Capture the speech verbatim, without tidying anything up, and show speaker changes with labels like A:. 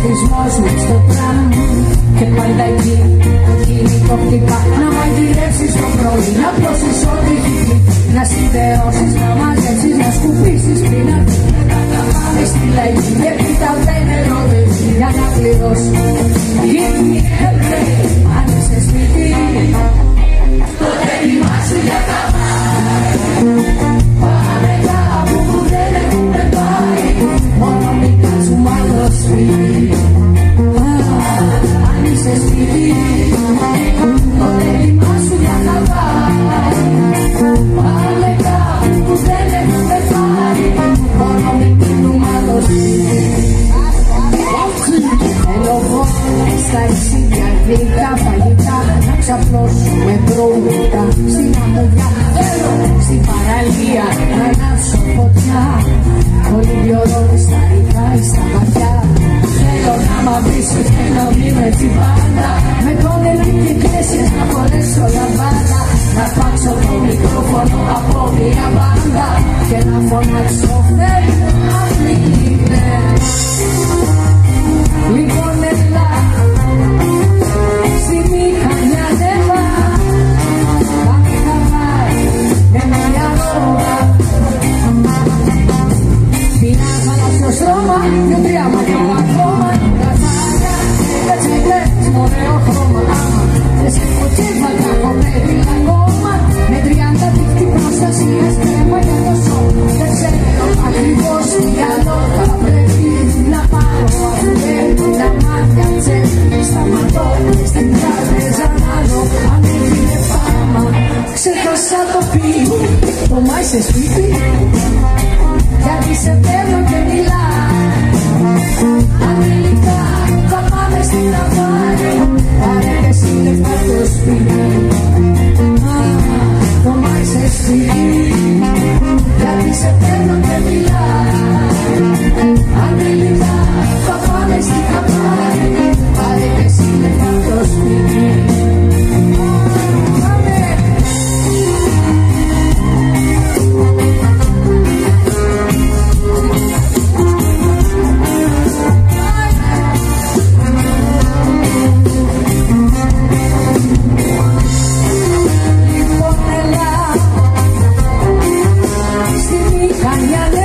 A: ευτυχισμός μες στο τραμ. Και πάντα εκεί το κινητό χτυπά. Να μαγειρεύσεις το πρωί, να πλώσεις ό,τι έχει. Να συνδεώσεις, να μαζέψεις, να σκουπίσεις πριν να πάμε στη λαϊκή. Και πίτα δεν ερωτεύει για να πληρώσει. Give me a break, αν είσαι σπίτι, τότε ετοιμάσου για τα μάτια. Πάμε κάπου που δεν έχουμε πάει, μόνο μην κάτσουμε άλλο σπίτι. Αν είσαι σπίτι, τότε ετοιμάσου για τα πάει. Πάμε κάπου που δεν έχουμε πάει, μόνο μην κάτσουμε άλλο σπίτι. Θέλω εγώ στα εξίδια γλυκά φαγητά, να ξαπλώσουμε πρώτα στην αμμουδιά. Θέλω στην παραλία να ανάψω φωτιά, ολυμπιορώνει στα ρηχά ή στα βαθιά. Θέλω να μ' αφήσεις και να μην με την πάντα, με τον ελληνικές να χωρέσω λαμπάδα. Να σπάξω το μικρόφωνο από μια μπάντα και να φωνάξω θέλω να φύγεις. Λοιπόν έλα, στη μηχανιά νεύα, πάμε να πάει με μια ρόβα. Πινάχαλα στο στρώμα, δυο τρία μάτια ακόμα. Κατσάκια, κατσέκλες, ωραίο χρώμα. Άμα δεν σε κοτσέφαγα, έχω πρέπει ακόμα. Με τριάντα δίχτυ προστασίας, κρέμα για το σώμα. Δεν ξέρω ακριβώς τι άλλο θα πρέπει να πάρω. Αφού τα μάτια τσέφι, σταματώ στην τράπεζα να δω αν έγινε φάμα. Ξέχασα το πίνι, το μα είσαι σπίτι, γιατί σε παίρνω και μιλάει. Ανήλικα θα πάμε στην Αβάρη, πάρε και εσύ λεφτά το σπίτι. Το μα είσαι σπίτι, γιατί σε παίρνω και μιλάει. Ανήλικα θα πάμε στην Αβάρη, πάρε και εσύ λεφτά το σπίτι. Mañana